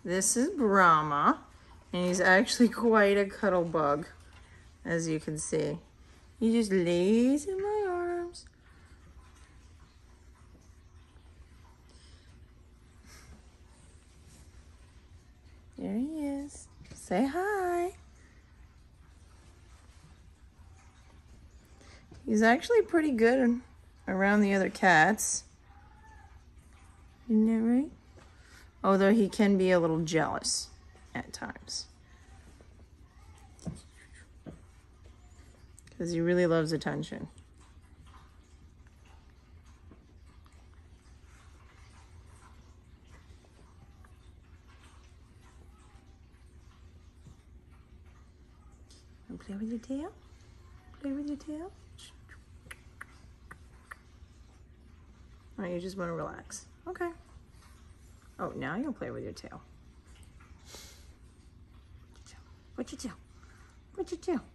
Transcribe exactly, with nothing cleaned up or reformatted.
This is Brahma, and he's actually quite a cuddle bug, as you can see. He just lays in my arms. There he is. Say hi. He's actually pretty good around the other cats. Isn't that right? Although he can be a little jealous at times. Because he really loves attention. And play with your tail? Play with your tail? Oh, you just want to relax. Okay. Oh, now you'll play with your tail. What's your tail? What's your tail?